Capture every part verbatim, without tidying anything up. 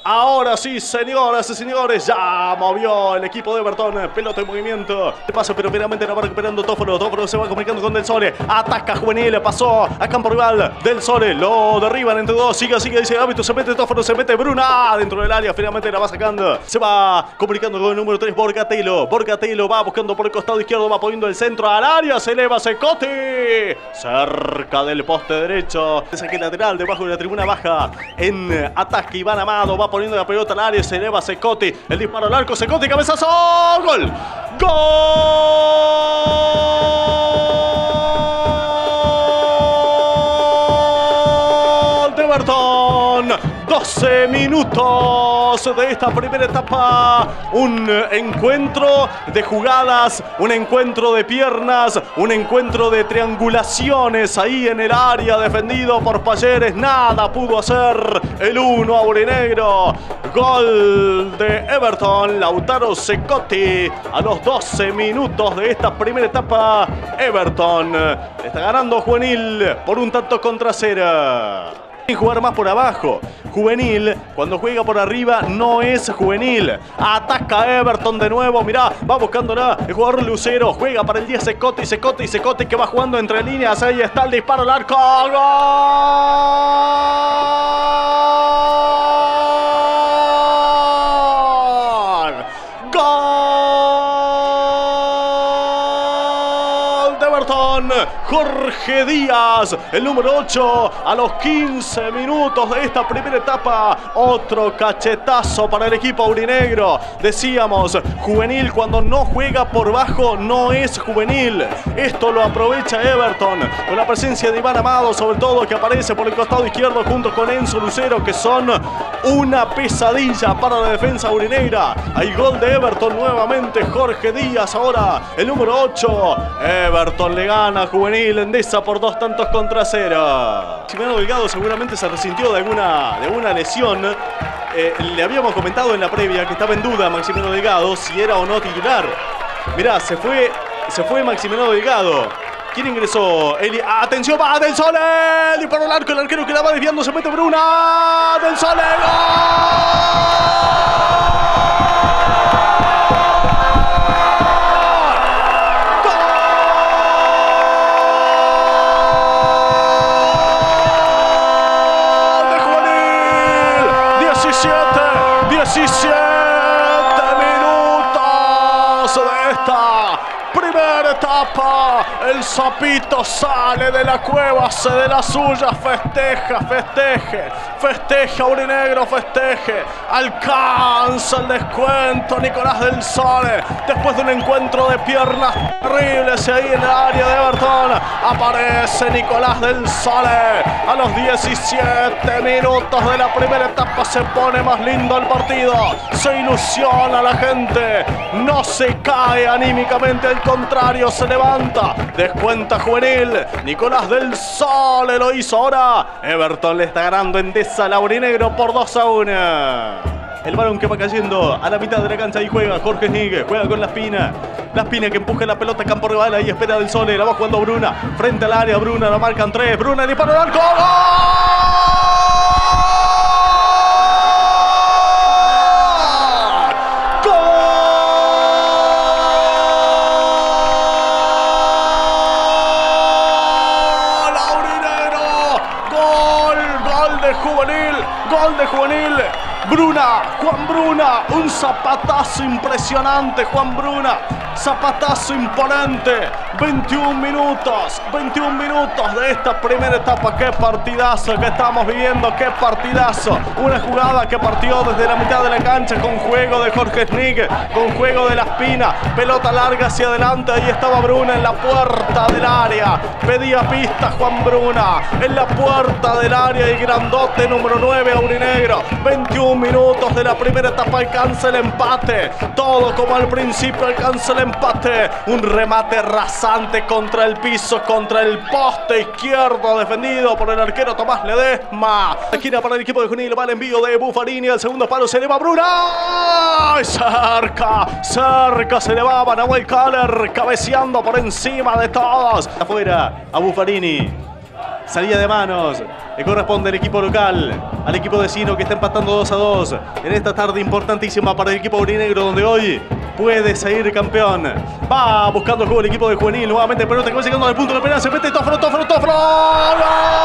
Ahora sí, señoras y señores, ya movió el equipo de Everton. Pelota en movimiento. De paso, pero finalmente la va recuperando Tóforo. Tóforo se va comunicando con Del Sole. Ataca Juvenil. Pasó a campo rival. Del Sole lo derriban entre dos. Sigue, sigue, dice hábito. Se mete Tóforo, se mete Bruna dentro del área. Finalmente la va sacando. Se va comunicando con el número tres, Borgatelo. Borgatelo va buscando por el costado izquierdo. Va poniendo el centro al área. Se eleva Secotti. Cerca del poste derecho. Saque lateral debajo de la tribuna baja. En ataque Iván Amado. Va poniendo la pelota al área, se eleva Secotti, el disparo al arco, Secotti, cabezazo, gol, gol de Everton. doce minutos de esta primera etapa, un encuentro de jugadas, un encuentro de piernas, un encuentro de triangulaciones ahí en el área defendido por Payeres. Nada pudo hacer el uno aurinegro. Gol de Everton, Lautaro Secotti a los doce minutos de esta primera etapa. Everton está ganando Juvenil por un tanto contra cero. Jugar más por abajo. Juvenil, cuando juega por arriba, no es Juvenil. Ataca Everton de nuevo. Mirá, va buscándola el jugador Lucero. Juega para el diez Secotti, Secotti, Secotti que va jugando entre líneas. Ahí está el disparo al arco. ¡Gol! ¡Gol de Everton! Jorge Díaz, el número ocho, a los quince minutos de esta primera etapa. Otro cachetazo para el equipo aurinegro. Decíamos, Juvenil cuando no juega por bajo no es Juvenil. Esto lo aprovecha Everton con la presencia de Iván Amado, sobre todo, que aparece por el costado izquierdo junto con Enzo Lucero, que son una pesadilla para la defensa aurinegra. Hay gol de Everton nuevamente. Jorge Díaz ahora, el número ocho. Everton le gana a Juvenil Endesa por dos tantos contra cero. Maximiliano Delgado seguramente se resintió de alguna, de alguna lesión. Eh, le habíamos comentado en la previa que estaba en duda Maximiliano Delgado si era o no titular. Mirá, se fue, se fue Maximiliano Delgado. ¿Quién ingresó? Eli. ¡Atención! ¡Va Del Sole! Disparó al arco, el arquero que la va desviando, se mete Bruna. ¡Del Sole! ¡Gol! diecisiete minutos de esta primera etapa. El sapito sale de la cueva, hace de la suya, festeja, festeje, festeja aurinegro, festeje, alcanza el descuento Nicolás Del Sole después de un encuentro de piernas terribles ahí en el área de Everton. Aparece Nicolás Del Sole a los diecisiete minutos de la primera etapa. Se pone más lindo el partido, se ilusiona la gente, no se cae anímicamente, al contrario, se levanta. Descuenta Juvenil, Nicolás Del Sole lo hizo ahora. Everton le está ganando Endesa al aurinegro por dos a uno. El balón que va cayendo a la mitad de la cancha y juega Jorge Snig, juega con La Espina. La Espina que empuja la pelota a campo rival y espera Del Sole, la va jugando Bruna, frente al área, Bruna, la marcan tres, Bruna dispara al arco. Juvenil, gol de Juvenil. Bruna, Juan Bruna, un zapatazo impresionante, Juan Bruna, zapatazo imponente. veintiún minutos, veintiún minutos de esta primera etapa. Qué partidazo que estamos viviendo, qué partidazo. Una jugada que partió desde la mitad de la cancha con juego de Jorge Snig, con juego de La Espina, pelota larga hacia adelante. Ahí estaba Bruna en la puerta del área, pedía pista Juan Bruna en la puerta del área. Y grandote número nueve aurinegro. veintiún minutos de la primera etapa, alcanza el empate. Todo como al principio, alcanza el empate. Un remate rasante contra el piso, contra el poste izquierdo, defendido por el arquero Tomás Ledesma. Esquina para el equipo de Juvenil, va el envío de Buffarini. Al segundo palo se eleva Bruna. ¡Ay! Cerca, cerca se elevaba Nahuel Caller, cabeceando por encima de todos. Afuera a Buffarini. salida de manos. Le corresponde al equipo local, al equipo vecino que está empatando dos a dos. En esta tarde importantísima para el equipo aurinegro, donde hoy puede seguir campeón. Va buscando el juego el equipo de juvenil. Nuevamente pelota que va llegando al punto de penal. Se mete Tófolo, Tófolo, Tófolo. ¡Gol!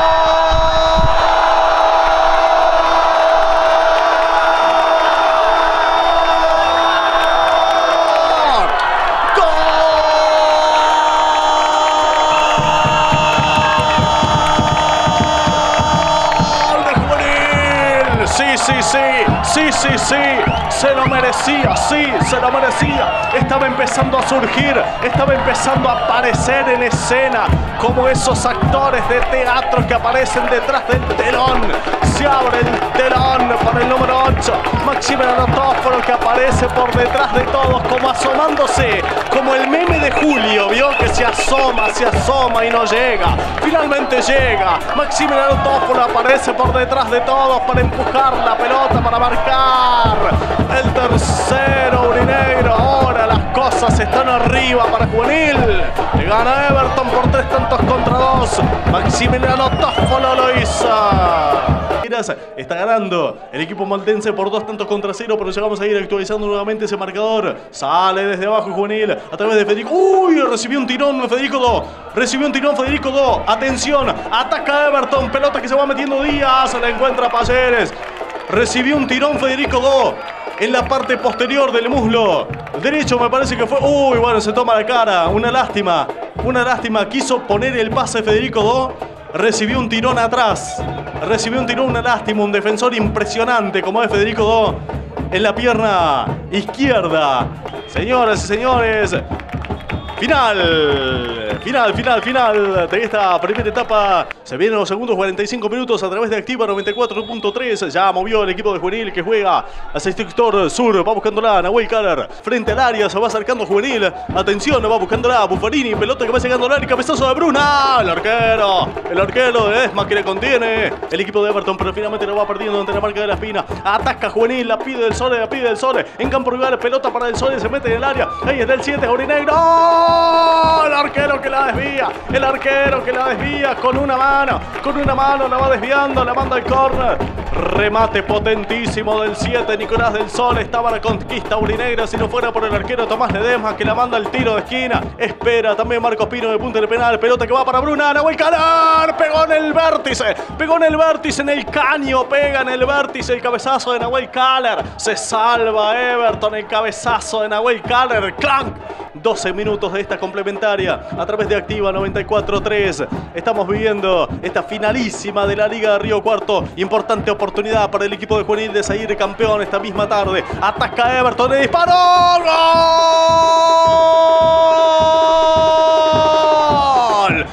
Sí, sí, sí, sí, sí, sí, se lo merecía, sí, se lo merecía. Estaba empezando a surgir, estaba empezando a aparecer en escena como esos actores de teatro que aparecen detrás del telón. Se abre el telón para el número ocho, Maximiliano Tófolo, que aparece por detrás de todos, como asomándose, como el meme de Julio, vio que se asoma, se asoma y no llega. Finalmente llega, Maximiliano Tófolo aparece por detrás de todos para empujar la pelota, para marcar el tercero aurinegro. Ahora las cosas están arriba para Juvenil. Le gana Everton por tres tantos contra dos. Maximiliano Tófolo lo hizo. Está ganando el equipo maltense por dos tantos contra cero, pero ya vamos a ir actualizando nuevamente ese marcador. Sale desde abajo Juvenil a través de Federico. ¡Uy! Recibió un tirón Federico Do. Recibió un tirón Federico Do. Atención, ataca Everton. Pelota que se va metiendo Díaz. La encuentra Payeres. Recibió un tirón Federico Do en la parte posterior del muslo derecho, me parece que fue. Uy, bueno, se toma la cara. Una lástima. Una lástima. Quiso poner el pase Federico Do. Recibió un tirón atrás. Recibió un tirón, una lástima. Un defensor impresionante como es Federico Do en la pierna izquierda. Señoras y señores, final, final, final, final de esta primera etapa. Se vienen los segundos cuarenta y cinco minutos a través de Activa noventa y cuatro punto tres. Ya movió el equipo de Juvenil que juega hacia el sector sur. Va buscándola Nahuel Caller frente al área. Se va acercando Juvenil. Atención, va buscándola Buffarini. Pelota que va llegando al área. Cabezazo de Bruna. El arquero. El arquero de Esma que le contiene el equipo de Everton, pero finalmente lo va perdiendo ante la marca de la Espina. Ataca Juvenil. La pide del Sole. La pide del Sole. En campo rival. Pelota para el Sole. Se mete en el área. Ahí está el siete. Aurinegro. ¡Oh! El arquero que la desvía. El arquero que la desvía con una mano. Con una mano la va desviando, la manda al córner. Remate potentísimo del siete, Nicolás del Sol. Estaba la conquista aurinegra si no fuera por el arquero Tomás Ledesma, que la manda al tiro de esquina. Espera también Marcos Pino de punta de penal. Pelota que va para Bruna. Nahuel Caller pegó en el vértice. Pegó en el vértice, en el caño. Pega en el vértice el cabezazo de Nahuel Caller. Se salva Everton. El cabezazo de Nahuel Caller. ¡Clank! doce minutos de esta complementaria a través de Activa noventa y cuatro punto tres. Estamos viviendo esta finalísima de la Liga de Río Cuarto. Importante oportunidad para el equipo de Juvenil de salir campeón esta misma tarde. Ataca Everton, el disparo. ¡Gol!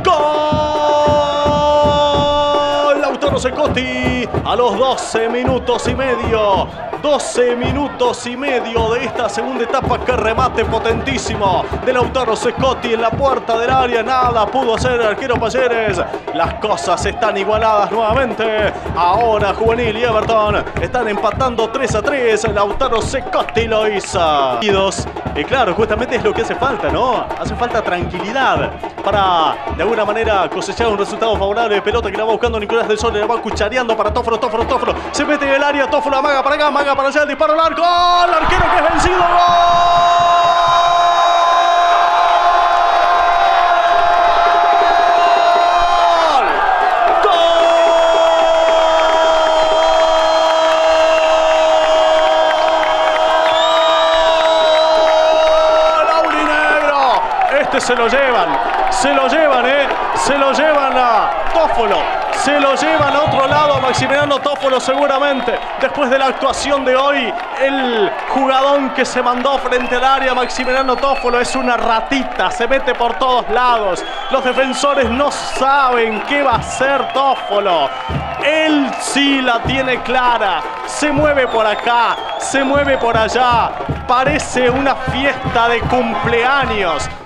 ¡Gol! Lautaro Secotti a los doce minutos y medio. doce minutos y medio de esta segunda etapa. Que remate potentísimo de Lautaro Secotti en la puerta del área. Nada pudo hacer el arquero Payeres. Las cosas están igualadas nuevamente. Ahora Juvenil y Everton están empatando tres a tres. Lautaro Secotti lo hizo. Y claro, justamente es lo que hace falta, ¿no? Hace falta tranquilidad para de alguna manera cosechar un resultado favorable. Pelota que la va buscando Nicolás del Sol. Le va cuchareando para Tófolo, Tófolo, Tófolo. Se mete en el área. Tófolo amaga para acá, amaga para allá. El disparo al arco. ¡Gol! El arquero que es vencido. ¡Gol! Se lo llevan, se lo llevan, eh, se lo llevan a Tófolo, se lo llevan a otro lado a Maximiliano Tófolo seguramente. Después de la actuación de hoy, el jugadón que se mandó frente al área, Maximiliano Tófolo, es una ratita, se mete por todos lados. Los defensores no saben qué va a hacer Tófolo. Él sí la tiene clara, se mueve por acá, se mueve por allá. Parece una fiesta de cumpleaños.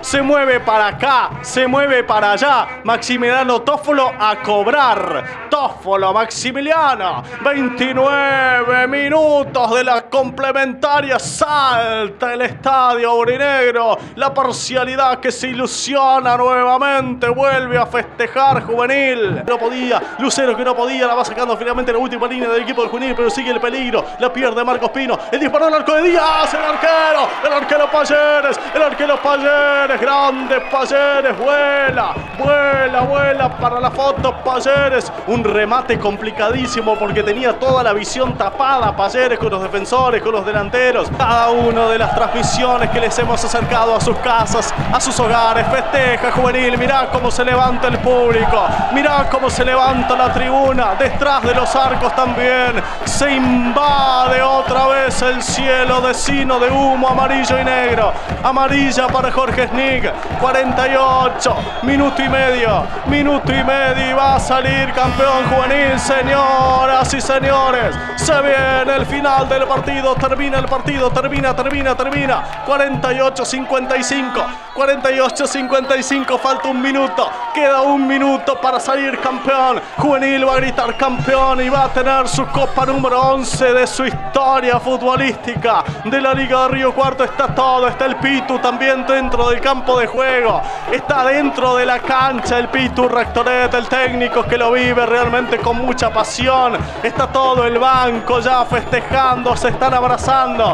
se mueve para acá, se mueve para allá. Maximiliano Toffolo a cobrar. Toffolo, Maximiliano, veintinueve minutos de la complementaria. Salta el estadio aurinegro. La parcialidad que se ilusiona nuevamente. Vuelve a festejar Juvenil. No podía, Lucero que no podía, la va sacando finalmente la última línea del equipo del Juvenil, pero sigue el peligro. La pierde Marcos Pino. El disparo al arco de Díaz. El arquero, el arquero Payeres, el arquero Payeres. Grande Payeres. Vuela, vuela, vuela para la foto Payeres. Un remate complicadísimo porque tenía toda la visión tapada Payeres con los defensores, con los delanteros. Cada una de las transmisiones que les hemos acercado a sus casas, a sus hogares, festeja Juvenil. Mirá cómo se levanta el público, mirá cómo se levanta la tribuna. Detrás de los arcos también se invade otra vez el cielo de sino de humo amarillo y negro. Amarilla para Jorge Snig. cuarenta y ocho, minuto y medio, minuto y medio y va a salir campeón Juvenil, señoras y señores. Se viene el final del partido, termina el partido, termina, termina, termina. cuarenta y ocho cincuenta y cinco, cuarenta y ocho cincuenta y cinco, falta un minuto, queda un minuto para salir campeón. Juvenil va a gritar campeón y va a tener su copa número once de su historia futbolística de la Liga de Río Cuarto. Está todo, está el Pitu también dentro del campo de juego, está dentro de la cancha el Pitu Rectoret, el técnico que lo vive realmente con mucha pasión. Está todo el banco ya festejando, se están abrazando.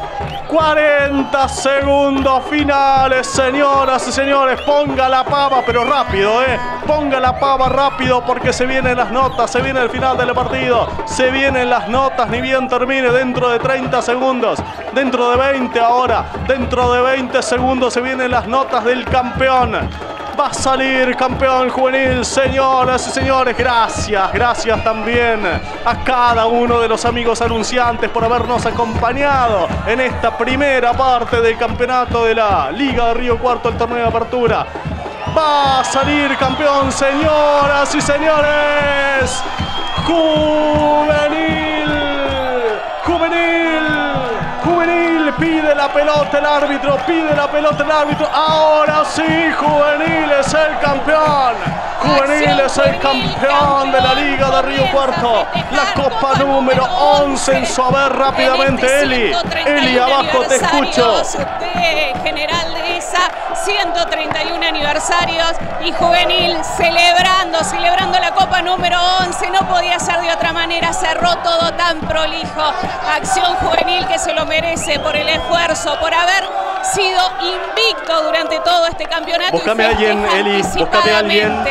cuarenta segundos finales, señoras y señores. Ponga la pava, pero rápido, eh. Ponga la pava rápido porque se vienen las notas, se viene el final del partido. Se vienen las notas, ni bien termine, dentro de treinta segundos. Dentro de veinte ahora, dentro de veinte segundos se vienen las notas del campeón. Va a salir campeón Juvenil, señoras y señores. Gracias, gracias también a cada uno de los amigos anunciantes por habernos acompañado en esta primera parte del campeonato de la Liga de Río Cuarto, el torneo de apertura. Va a salir campeón, señoras y señores. Juvenil, Juvenil, Juvenil. Pide la pelota el árbitro, pide la pelota el árbitro. Ahora sí, Juvenil es el campeón. Juvenil es el campeón de la Liga de Río Cuarto. La copa número once en su haber rápidamente. Eli, Eli, abajo te escucho. De General Dehesa, ciento treinta y uno aniversarios y Juvenil celebrando, celebrando la copa número once. No podía ser de otra manera, cerró todo tan prolijo. Acción Juvenil que se lo merece por el esfuerzo, por haber sido invicto durante todo este campeonato. Búscame a alguien, Eli, búscame a alguien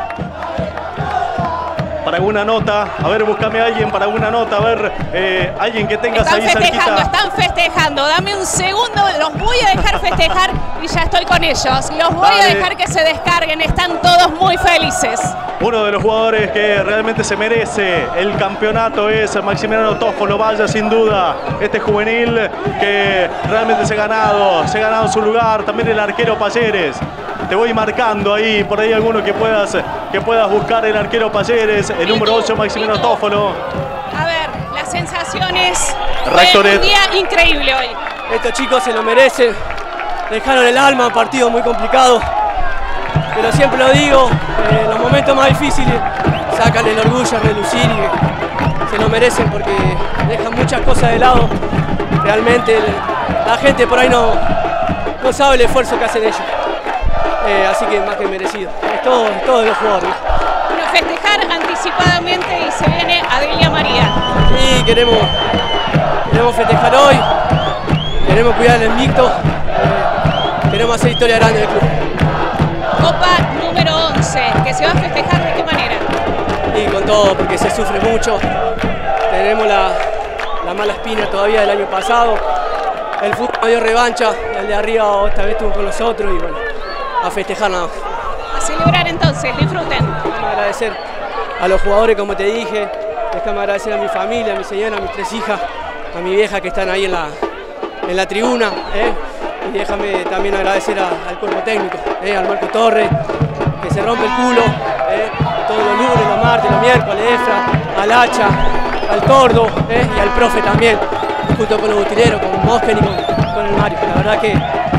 para alguna nota. A ver, búscame a alguien para alguna nota. A ver, eh, alguien que tengas están ahí festejando, cerquita. Están festejando, dame un segundo, los voy a dejar festejar y ya estoy con ellos. Los voy Dale. a dejar que se descarguen, están todos muy felices. Uno de los jugadores que realmente se merece el campeonato es Maximiliano Toffolo. Vaya sin duda este Juvenil que realmente se ha ganado, se ha ganado su lugar. También el arquero Payeres. Te voy marcando ahí, por ahí alguno que puedas, que puedas buscar el arquero Payeres, el número ocho Maximiliano Toffolo. A ver, las sensaciones. Rectoret. Un día increíble hoy. Estos chicos se lo merecen, dejaron el alma, un partido muy complicado, pero siempre lo digo, en los momentos más difíciles sacan el orgullo a relucir y se lo merecen porque dejan muchas cosas de lado. Realmente la gente por ahí no, no sabe el esfuerzo que hacen ellos, eh, así que más que merecido, es todo, es todo de los jugadores. Bueno, festejar anticipadamente y se viene Adelia María. Y queremos, queremos festejar hoy, queremos cuidar el invicto, eh, queremos hacer historia grande del club. Copa número once, que se va a festejar de qué manera. Y con todo, porque se sufre mucho, tenemos la, la mala espina todavía del año pasado, el fútbol no dio revancha, el de arriba esta vez estuvo con nosotros y bueno, a festejar nada más. A celebrar entonces, disfruten. Déjame agradecer a los jugadores como te dije, déjame agradecer a mi familia, a mi señora, a mis tres hijas, a mi vieja que están ahí en la, en la tribuna, ¿eh? Y déjame también agradecer a, al cuerpo técnico, ¿eh? Al Marco Torres, que se rompe el culo, ¿eh? Todos los lunes, los martes, los miércoles, Efra, al Hacha, al Tordo, ¿eh? Y al profe también, junto con los utileros, con Mosken y con, con el Mario. La verdad que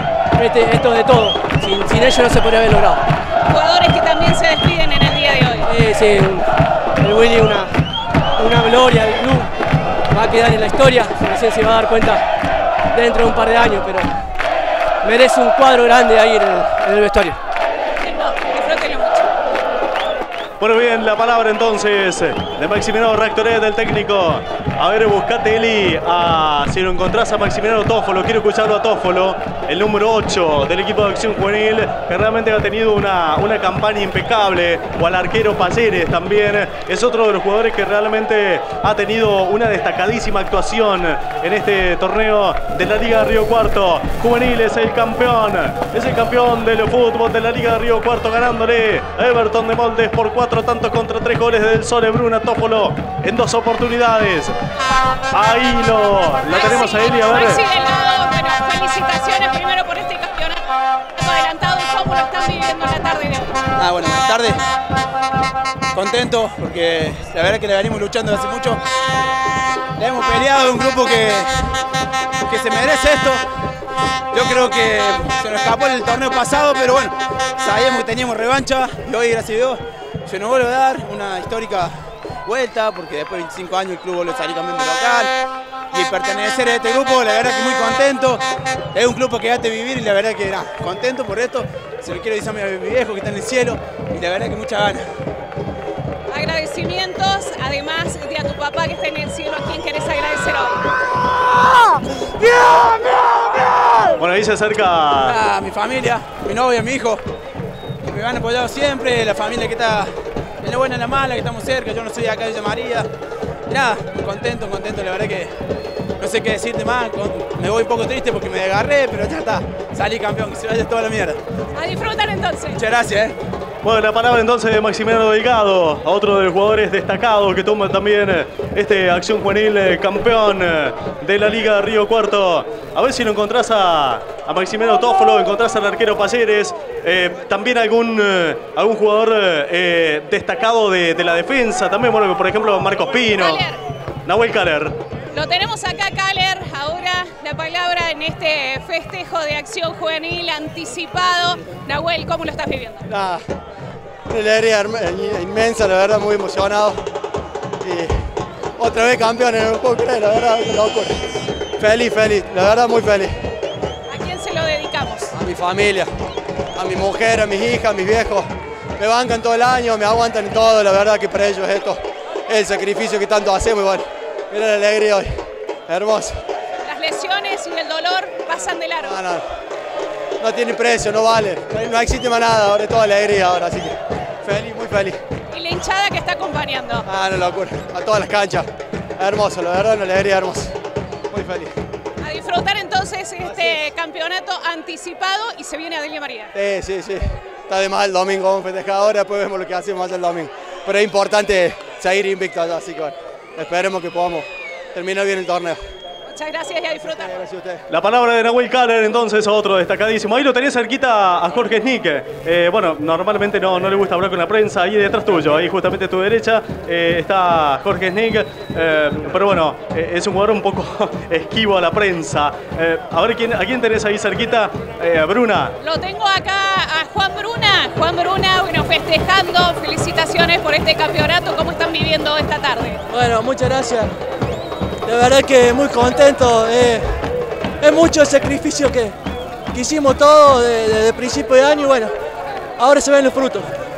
realmente esto de todo. Sin, sin ellos no se podría haber logrado. Jugadores que también se despiden en el día de hoy. Eh, sí, el Willy una, una gloria del club. Va a quedar en la historia, no sé si se va a dar cuenta dentro de un par de años, pero merece un cuadro grande ahí en el, en el vestuario. Disfrútenlo mucho. Bueno, bien, la palabra entonces de Maximiliano Rectoret, del técnico. A ver, buscate, Eli, a, si lo encontrás a Maximiliano Tófolo. Quiero escucharlo a Tófolo, el número ocho del equipo de Acción Juvenil, que realmente ha tenido una, una campaña impecable. O al arquero Payeres también. Es otro de los jugadores que realmente ha tenido una destacadísima actuación en este torneo de la Liga de Río Cuarto. Juvenil es el campeón. Es el campeón del fútbol de la Liga de Río Cuarto, ganándole a Everton de Moldes por cuatro tantos contra tres goles del Sole Bruna. Tófolo en dos oportunidades. Ahí lo, la tenemos a Eli, a ver. Maxi Delgado, bueno, felicitaciones primero por este campeonato adelantado. ¿Cómo lo están viviendo en la tarde de hoy? Ah, bueno, buenas tardes. Contento porque la verdad es que le venimos luchando hace mucho. Le hemos peleado, un grupo que, que se merece esto. Yo creo que se nos escapó en el torneo pasado, pero bueno, sabíamos que teníamos revancha y hoy, gracias a Dios, se nos vuelve a dar una histórica vuelta, porque después de veinticinco años el club vuelve a salir campeón de local y pertenecer a este grupo, la verdad que muy contento. Es un club que hace vivir y la verdad que nada, contento por esto. Se lo quiero decir a mi viejo que está en el cielo y la verdad que muchas ganas. Agradecimientos, además de a tu papá que está en el cielo, ¿a quién querés agradecer hoy? Bueno, ahí se acerca. A mi familia, mi novia, mi hijo, que me han apoyado siempre, la familia que está en la buena y en la mala, que estamos cerca. Yo no soy de acá de Villa María. Y nada, muy contento, contento, la verdad que no sé qué decirte más. Me voy un poco triste porque me agarré, pero ya está. Salí campeón, que se vaya toda la mierda. A disfrutar entonces. Muchas gracias, eh. Bueno, la palabra entonces de Maximiliano Delgado, a otro de los jugadores destacados que toma también este Acción Juvenil campeón de la Liga de Río Cuarto. A ver si lo encontrás a, a Maximiliano Tófolo, encontrás al arquero Payeres, eh, también algún, eh, algún jugador eh, destacado de, de la defensa, también, bueno, por ejemplo, Marcos Pino, Caler. Nahuel Caler. Lo tenemos acá, Caler, ahora la palabra en este festejo de Acción Juvenil anticipado. Nahuel, ¿cómo lo estás viviendo? Nah, una alegría inmensa, la verdad, muy emocionado. Y otra vez campeones, no lo puedo creer, la verdad, qué locura. Feliz, feliz, la verdad, muy feliz. ¿A quién se lo dedicamos? A mi familia, a mi mujer, a mis hijas, a mis viejos. Me bancan todo el año, me aguantan en todo, la verdad que para ellos esto es el sacrificio que tanto hacemos y bueno, mira la alegría hoy, hermoso. Las lesiones y el dolor pasan de largo. No, no, no tiene precio, no vale, no existe más nada, ahora es toda alegría ahora, así que feliz, muy feliz. Y la hinchada que está acompañando. Ah, no, locura, a todas las canchas, hermoso, la verdad, una alegría hermosa, muy feliz. A disfrutar entonces este campeonato anticipado y se viene Adelia María. Sí, sí, sí, está de más el domingo, vamos a festejar ahora, después vemos lo que hacemos el domingo. Pero es importante seguir invictos, así que bueno, esperemos que podamos terminar bien el torneo. Muchas gracias y a disfrutar. Gracias a ustedes. La palabra de Nahuel Caler, entonces, otro destacadísimo. Ahí lo tenés cerquita a Jorge Snick. Eh, bueno, normalmente no, no le gusta hablar con la prensa. Ahí detrás tuyo, ahí justamente a tu derecha, eh, está Jorge Snick. Eh, pero bueno, eh, es un jugador un poco esquivo a la prensa. Eh, a ver, ¿quién, ¿a quién tenés ahí cerquita? Eh, Bruna. Lo tengo acá a Juan Bruna. Juan Bruna, bueno, festejando. Felicitaciones por este campeonato. ¿Cómo están viviendo esta tarde? Bueno, muchas gracias. De verdad que muy contento. Eh, es mucho el sacrificio que, que hicimos todos desde de, de principio de año y bueno, ahora se ven los frutos.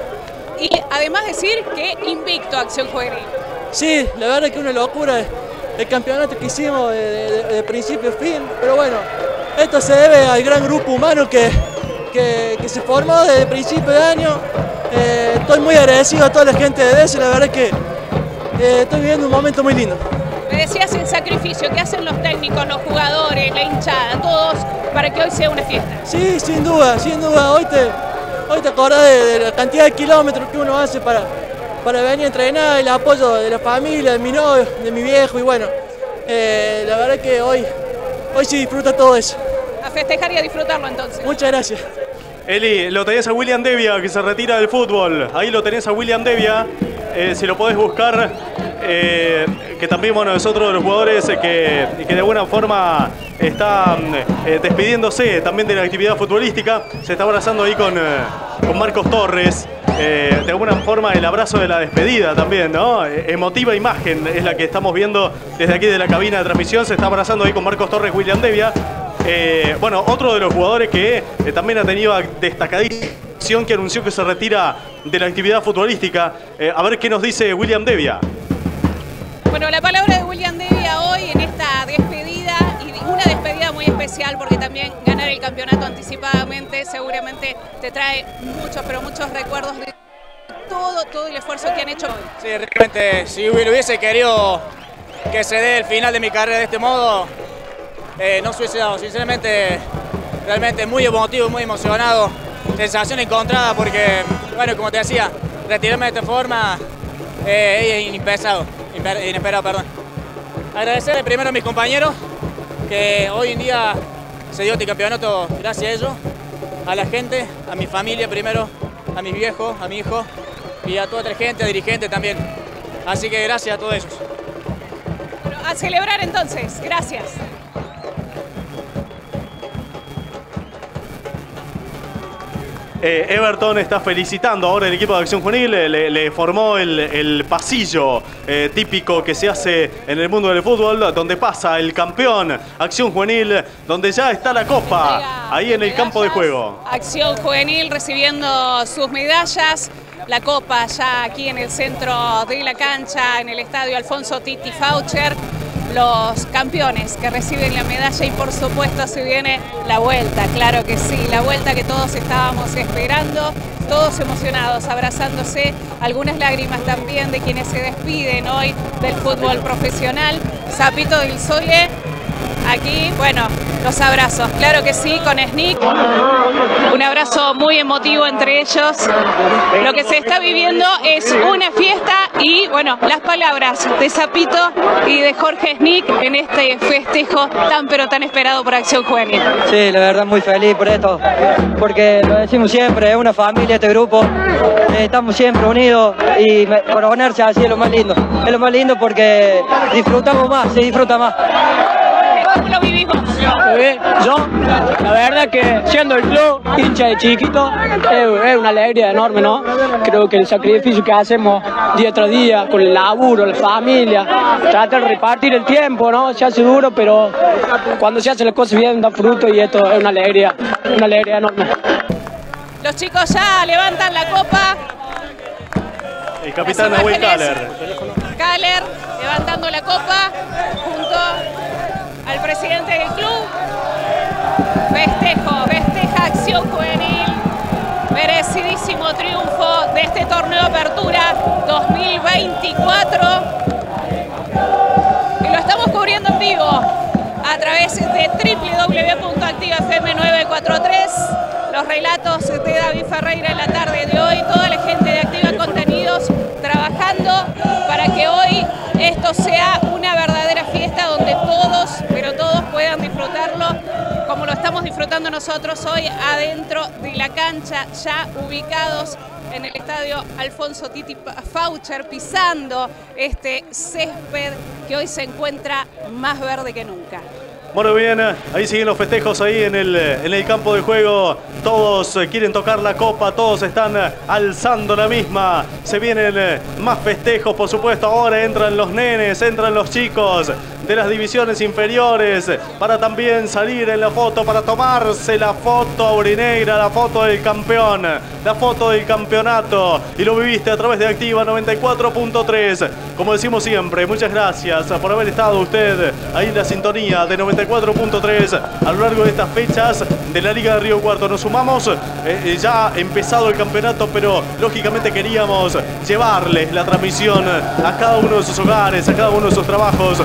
Y además decir que invicto Acción Juvenil. Sí, la verdad que es una locura el, el campeonato que hicimos de, de, de principio a fin, pero bueno, esto se debe al gran grupo humano que, que, que se formó desde el principio de año. Eh, estoy muy agradecido a toda la gente de D S, la verdad que eh, estoy viviendo un momento muy lindo. Me decías el sacrificio que hacen los técnicos, los jugadores, la hinchada, todos, para que hoy sea una fiesta. Sí, sin duda, sin duda. Hoy te, hoy te acordás de, de la cantidad de kilómetros que uno hace para, para venir a entrenar, el apoyo de la familia, de mi novio, de mi viejo y bueno, eh, la verdad que hoy, hoy sí disfruta todo eso. A festejar y a disfrutarlo entonces. Muchas gracias. Eli, lo tenés a William Devia, que se retira del fútbol. Ahí lo tenés a William Devia. Eh, si lo podés buscar, eh, que también, bueno, es otro de los jugadores que, que de alguna forma está eh, despidiéndose también de la actividad futbolística. Se está abrazando ahí con, eh, con Marcos Torres. Eh, de alguna forma el abrazo de la despedida también, ¿no? Emotiva imagen es la que estamos viendo desde aquí de la cabina de transmisión. Se está abrazando ahí con Marcos Torres, William Devia. Eh, bueno, otro de los jugadores que eh, también ha tenido destacadísima, que anunció que se retira de la actividad futbolística. Eh, a ver qué nos dice William Devia. Bueno, la palabra de William Devia hoy en esta despedida, y una despedida muy especial porque también ganar el campeonato anticipadamente seguramente te trae muchos, pero muchos recuerdos de todo, todo el esfuerzo que han hecho. Sí, realmente, si hubiese querido que se dé el final de mi carrera de este modo, eh, no se hubiese dado. Sinceramente, realmente muy emotivo, muy emocionado. Sensación encontrada porque, bueno, como te decía, retirarme de esta forma eh, es inesperado, inesperado, perdón. Agradecerle primero a mis compañeros que hoy en día se dio este campeonato gracias a ellos, a la gente, a mi familia primero, a mis viejos, a mi hijo y a toda otra gente, a dirigentes también. Así que gracias a todos ellos. Bueno, a celebrar entonces, gracias. Eh, Everton está felicitando ahora el equipo de Acción Juvenil, le, le formó el, el pasillo eh, típico que se hace en el mundo del fútbol, donde pasa el campeón Acción Juvenil, donde ya está la copa, ahí en el campo de juego. Acción Juvenil recibiendo sus medallas, la copa ya aquí en el centro de la cancha, en el estadio Alfonso Titi Faucher. Los campeones que reciben la medalla y por supuesto se viene la vuelta, claro que sí, la vuelta que todos estábamos esperando, todos emocionados, abrazándose, algunas lágrimas también de quienes se despiden hoy del fútbol profesional. Zapito del Sole, aquí, bueno, los abrazos, claro que sí, con Snick, un abrazo muy emotivo entre ellos. Lo que se está viviendo es una fiesta y, bueno, las palabras de Zapito y de Jorge Snick en este festejo tan pero tan esperado por Acción Juvenil. Sí, la verdad muy feliz por esto, porque lo decimos siempre, es una familia este grupo, eh, estamos siempre unidos y me, por ponerse así es lo más lindo, es lo más lindo porque disfrutamos más, se disfruta más. ¿Cómo lo vivimos? Yo, la verdad que siendo el club, hincha de chiquito, es, es una alegría enorme, ¿no? Creo que el sacrificio que hacemos día tras día, con el laburo, la familia, trata de repartir el tiempo, ¿no? Se hace duro, pero cuando se hace las cosas bien da fruto y esto es una alegría, una alegría enorme. Los chicos ya levantan la copa. El capitán Nahuel Caller. Caller levantando la copa junto al presidente del club. Festejo, festeja Acción Juvenil. Merecidísimo triunfo de este torneo Apertura dos mil veinticuatro. Y lo estamos cubriendo en vivo a través de doble u doble u doble u punto activa f m nueve cuatro tres. Los relatos de David Ferreira en la tarde de hoy. Toda la gente de Activa Contenidos trabajando para que hoy esto sea una verdadera fiesta donde todos, pero todos puedan disfrutarlo como lo estamos disfrutando nosotros hoy adentro de la cancha, ya ubicados en el estadio Alfonso Titi Faucher, pisando este césped que hoy se encuentra más verde que nunca. Bueno, bien, ahí siguen los festejos ahí en el, en el campo de juego. Todos quieren tocar la copa, todos están alzando la misma. Se vienen más festejos, por supuesto. Ahora entran los nenes, entran los chicos de las divisiones inferiores para también salir en la foto, para tomarse la foto aurinegra, la foto del campeón, la foto del campeonato. Y lo viviste a través de Activa noventa y cuatro punto tres. Como decimos siempre, muchas gracias por haber estado usted ahí en la sintonía de noventa y cuatro punto tres a lo largo de estas fechas de la Liga de Río Cuarto. Nos sumamos, eh, ya ha empezado el campeonato, pero lógicamente queríamos llevarles la transmisión a cada uno de sus hogares, a cada uno de sus trabajos, de lo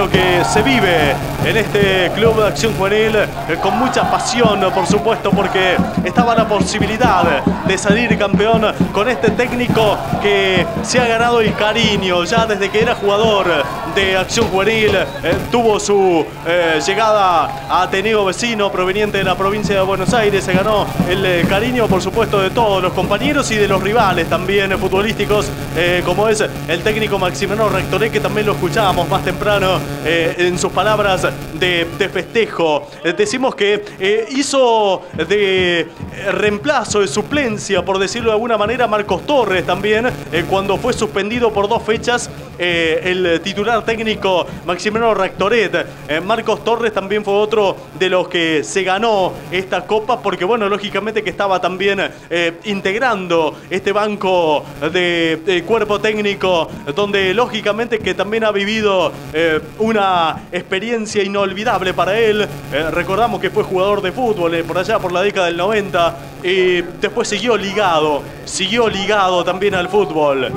lo que se vive en este Club de Acción Juvenil, eh, con mucha pasión, por supuesto, porque estaba la posibilidad de salir campeón con este técnico que se ha ganado el cariño ya desde que era jugador de Acción Juvenil. Eh, tuvo su eh, llegada a Ateneo Vecino, proveniente de la provincia de Buenos Aires. Se ganó el eh, cariño, por supuesto, de todos los compañeros y de los rivales también eh, futbolísticos, eh, como es el técnico Maximiliano Rectoré, que también lo escuchábamos más temprano eh, en sus palabras de, de festejo. Eh, decimos que eh, hizo de eh, reemplazo, de suplencia, por decirlo de alguna manera, Marcos Torres también, eh, cuando fue suspendido por dos fechas eh, el titular técnico Maximiliano Rectoret. Eh, Marcos Torres también fue otro de los que se ganó esta copa, porque bueno, lógicamente que estaba también eh, integrando este banco de, de cuerpo técnico, donde lógicamente que también ha vivido eh, una experiencia inolvidable para él. Eh, recordamos que fue jugador de fútbol eh, por allá por la década del noventa, y después siguió ligado, siguió ligado también al fútbol.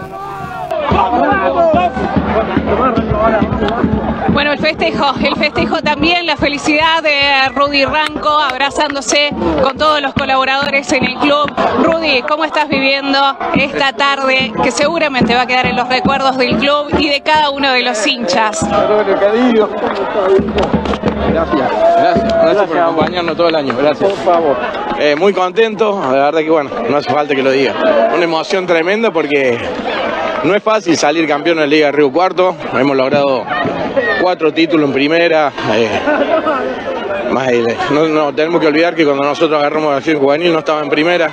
Bueno, el festejo, el festejo también, la felicidad de Rudy Ranco abrazándose con todos los colaboradores en el club. Rudy, ¿cómo estás viviendo esta tarde que seguramente va a quedar en los recuerdos del club y de cada uno de los hinchas? Gracias, gracias, gracias por acompañarnos todo el año, gracias. Por favor. Eh, muy contento, la verdad que bueno, no hace falta que lo diga. Una emoción tremenda porque no es fácil salir campeón en la Liga de Río Cuarto. Hemos logrado cuatro títulos en primera. Eh, más, eh, no, no tenemos que olvidar que cuando nosotros agarramos Acción Juvenil no estaba en primera.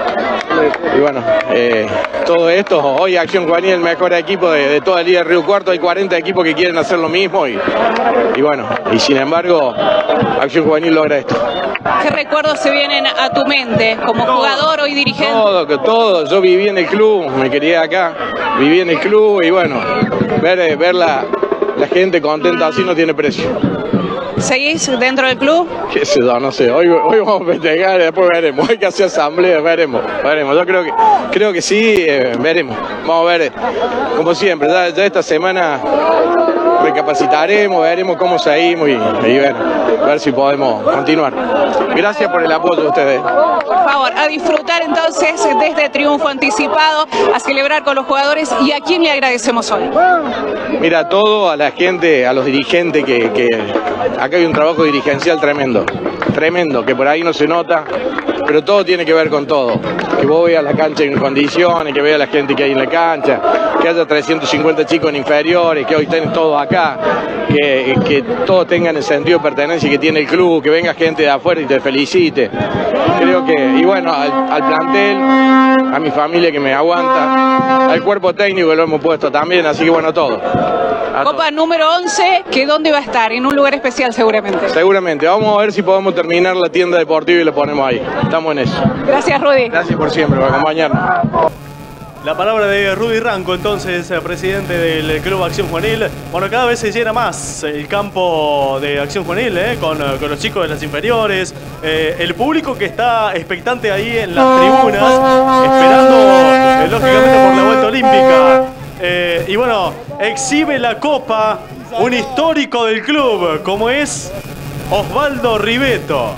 Y bueno, eh, todo esto, hoy Acción Juvenil es el mejor equipo de, de toda la Liga de Río Cuarto. Hay cuarenta equipos que quieren hacer lo mismo y, y bueno, y sin embargo Acción Juvenil logra esto. ¿Qué recuerdos se vienen a tu mente como jugador, hoy dirigente? Todo, que todo. Yo viví en el club, me quería acá, viví en el club y bueno, ver, ver la, la gente contenta así no tiene precio. ¿Seguís dentro del club? Qué sé yo, no sé. Hoy, hoy vamos a festejar, después veremos. Hay que hacer asamblea, veremos, veremos. Yo creo que, creo que sí, eh, veremos. Vamos a ver, como siempre, ya, ya esta semana recapacitaremos, veremos cómo seguimos y, y ver, ver si podemos continuar. Gracias por el apoyo de ustedes. Por favor, a disfrutar entonces de este triunfo anticipado, a celebrar con los jugadores. ¿Y a quién le agradecemos hoy? Mira, todo a la gente, a los dirigentes, que, que acá hay un trabajo dirigencial tremendo, tremendo, que por ahí no se nota, pero todo tiene que ver con todo. Que vos veas la cancha en condiciones, que veas la gente que hay en la cancha, que haya trescientos cincuenta chicos en inferiores, que hoy estén todos acá, que, que todos tengan el sentido de pertenencia que tiene el club, que venga gente de afuera y te felicite. Creo que, y bueno, al, al plantel, a mi familia que me aguanta, al cuerpo técnico que lo hemos puesto también, así que bueno, todo. A Copa todo. número once, que ¿dónde va a estar? En un lugar especial seguramente. Seguramente, vamos a ver si podemos terminar la tienda deportiva y lo ponemos ahí. Estamos en eso. Gracias, Rudy. Gracias por siempre, por acompañarnos. La palabra de Rudy Ranco, entonces, presidente del Club Acción Juvenil. Bueno, cada vez se llena más el campo de Acción Juvenil, ¿eh? con, con los chicos de las inferiores. Eh, el público que está expectante ahí en las tribunas, esperando, eh, lógicamente, por la vuelta olímpica. Eh, y bueno, exhibe la copa un histórico del club, como es Osvaldo Ribeto.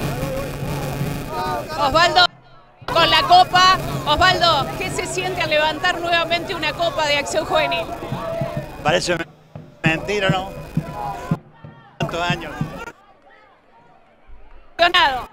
Osvaldo con la copa. Osvaldo, ¿qué se siente al levantar nuevamente una copa de Acción Juvenil? Parece mentira, ¿no? ¿Cuántos años? Emocionado.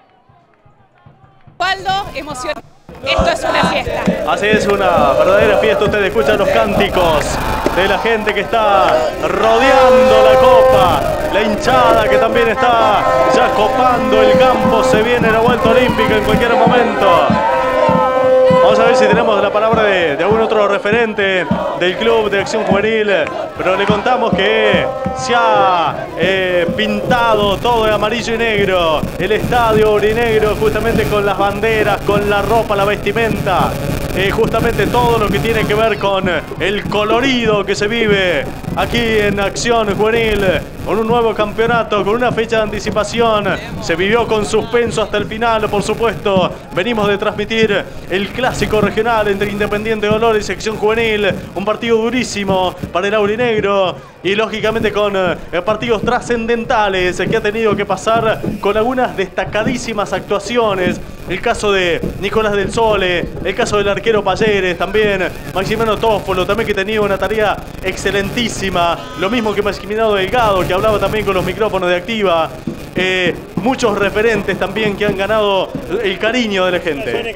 Osvaldo, emocionado. Esto es una fiesta. Así es, una verdadera fiesta. Ustedes escuchan los cánticos de la gente que está rodeando la copa. La hinchada que también está ya copando el campo. Se viene la vuelta olímpica en cualquier momento. Vamos a ver si tenemos la palabra de, de algún otro referente del Club de Acción Juvenil, pero le contamos que se ha eh, pintado todo de amarillo y negro, el estadio aurinegro, justamente con las banderas, con la ropa, la vestimenta eh, justamente todo lo que tiene que ver con el colorido que se vive aquí en Acción Juvenil, con un nuevo campeonato, con una fecha de anticipación. Se vivió con suspenso hasta el final, por supuesto. Venimos de transmitir el clásico regional entre Independiente Dolores y Acción Juvenil, un partido durísimo para el aurinegro y lógicamente con eh, partidos trascendentales que ha tenido que pasar con algunas destacadísimas actuaciones. El caso de Nicolás del Sole, el caso del arquero Payeres también, Maximiano Tófolo también, que tenía una tarea excelentísima, lo mismo que Maximiano Delgado, que hablaba también con los micrófonos de Activa. Eh, muchos referentes también que han ganado el cariño de la gente.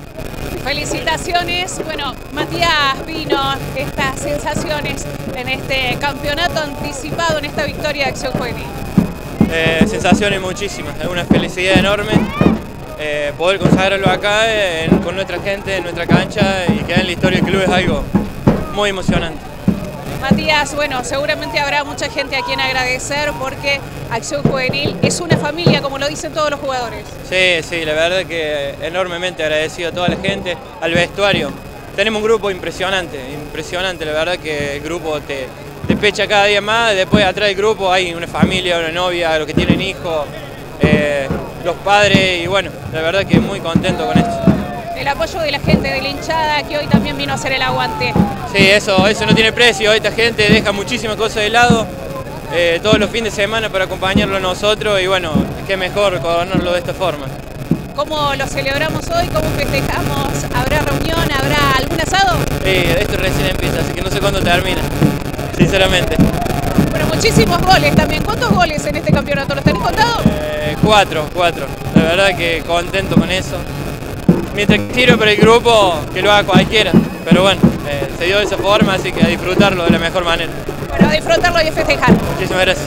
Felicitaciones. Bueno, Matías Vino, estas sensaciones en este campeonato anticipado, en esta victoria de Acción Juvenil. Eh, sensaciones muchísimas, es una felicidad enorme eh, poder consagrarlo acá eh, en, con nuestra gente, en nuestra cancha, y quedar en la historia del club es algo muy emocionante. Matías, bueno, seguramente habrá mucha gente a quien agradecer porque Acción Juvenil es una familia, como lo dicen todos los jugadores. Sí, sí, la verdad que enormemente agradecido a toda la gente, al vestuario. Tenemos un grupo impresionante, impresionante, la verdad que el grupo te, te pecha cada día más. Después atrás del grupo hay una familia, una novia, los que tienen hijos, eh, los padres, y bueno, la verdad que muy contento con esto. El apoyo de la gente, de la hinchada, que hoy también vino a hacer el aguante. Sí, eso, eso no tiene precio. Esta gente deja muchísimas cosas de lado eh, todos los fines de semana para acompañarlo a nosotros, y bueno, qué mejor coronarlo de esta forma. ¿Cómo lo celebramos hoy? ¿Cómo festejamos? ¿Habrá reunión? ¿Habrá algún asado? Sí, esto recién empieza, así que no sé cuándo termina, sinceramente. Bueno, muchísimos goles también. ¿Cuántos goles en este campeonato? ¿Los tenés contados? Eh, cuatro, cuatro. La verdad que contento con eso. Mientras tiro para el grupo, que lo haga cualquiera. Pero bueno, eh, se dio de esa forma, así que a disfrutarlo de la mejor manera. Bueno, a disfrutarlo y a festejar. Muchísimas gracias.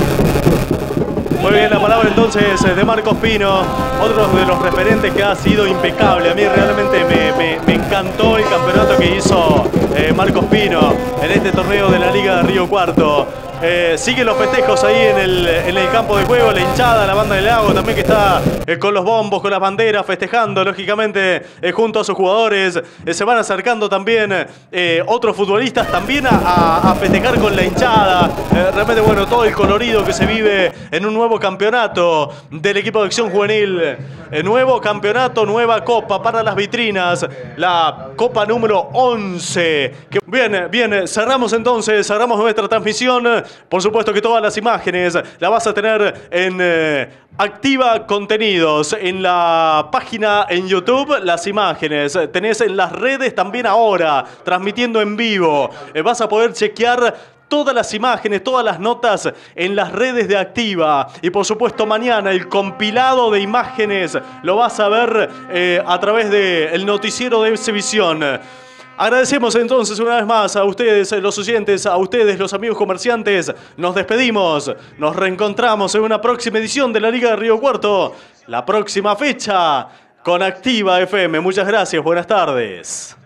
Muy bien, la palabra entonces de Marcos Pino, otro de los referentes que ha sido impecable. A mí realmente me, me, me encantó el campeonato que hizo eh, Marcos Pino en este torneo de la Liga de Río Cuarto. Eh, siguen los festejos ahí en el, en el campo de juego, la hinchada, la banda del lago también, que está eh, con los bombos, con las banderas, festejando lógicamente eh, junto a sus jugadores. Eh, se van acercando también eh, otros futbolistas también a, a, a festejar con la hinchada. Eh, realmente bueno, todo el colorido que se vive en un nuevo campeonato del equipo de Acción Juvenil. Eh, nuevo campeonato, nueva copa para las vitrinas, la copa número once. Que, bien, bien, cerramos entonces, cerramos nuestra transmisión. Por supuesto que todas las imágenes las vas a tener en eh, Activa Contenidos, en la página en YouTube. Las imágenes tenés en las redes también ahora, transmitiendo en vivo. Eh, vas a poder chequear todas las imágenes, todas las notas en las redes de Activa. Y por supuesto mañana el compilado de imágenes lo vas a ver eh, a través del noticiero de Exhibición. Agradecemos entonces una vez más a ustedes, los oyentes, a ustedes, los amigos comerciantes. Nos despedimos, nos reencontramos en una próxima edición de la Liga de Río Cuarto. La próxima fecha con Activa F M. Muchas gracias, buenas tardes.